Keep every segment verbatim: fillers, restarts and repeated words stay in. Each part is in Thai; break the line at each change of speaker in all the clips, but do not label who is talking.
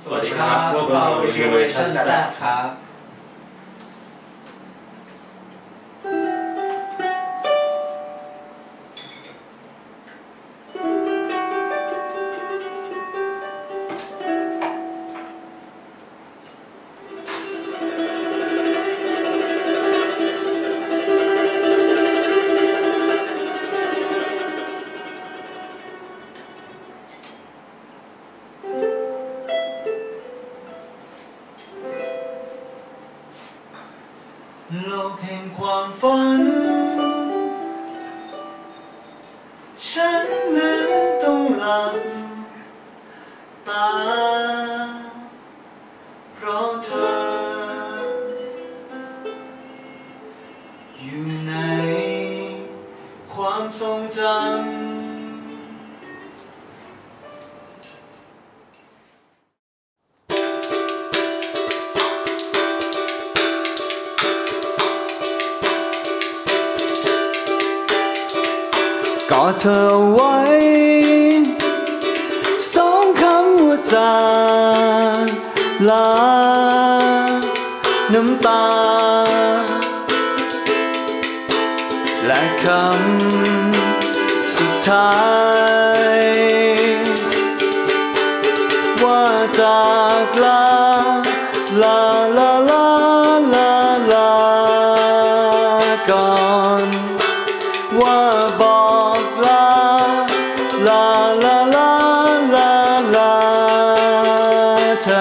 สวัสดีครับพวกเรา Innovation แซดครับ
โลกแห่งความฝันฉันนั้นต้องหลับตาเพราะเธออยู่ในความทรงจำกอดเธอไว้สองคำว่าจากลาน้ำตาและคำสุดท้ายว่าจากลาลาลาลาลาลาก่อนว่าบอกลาลาลาลาลาลาเธอ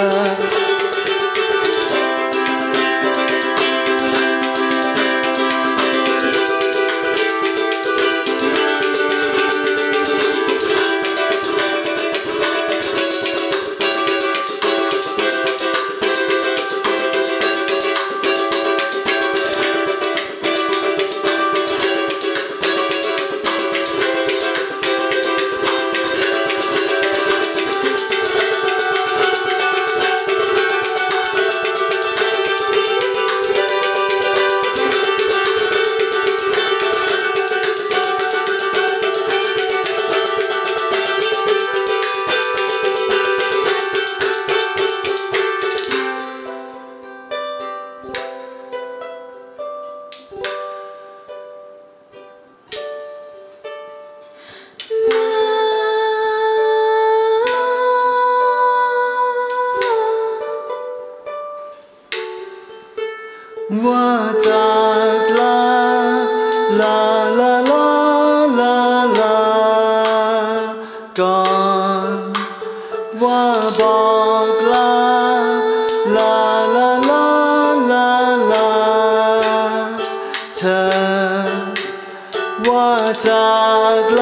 ว่าจากลาลาลาลาลาลาก่อนว่าบอกลาลาลาลาลาลาเธอว่าจาก